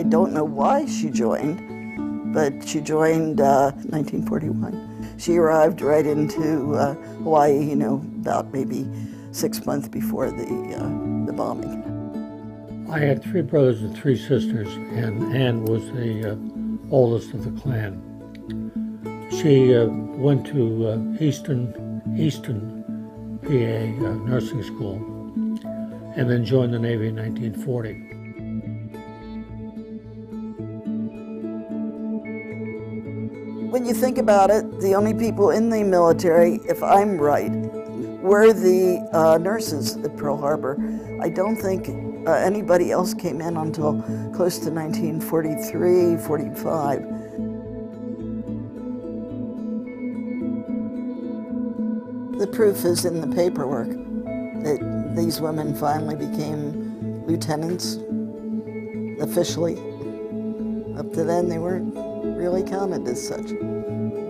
don't know why she joined, but she joined 1941. She arrived right into Hawaii, about maybe 6 months before the bombing. I had 3 brothers and 3 sisters, and Anne was the oldest of the clan. She went to Easton, PA nursing school, and then joined the Navy in 1940. When you think about it, the only people in the military, if I'm right, were the nurses at Pearl Harbor. I don't think anybody else came in until close to 1943, 45. The proof is in the paperwork that these women finally became lieutenants officially. Up to then, they weren't really counted as such.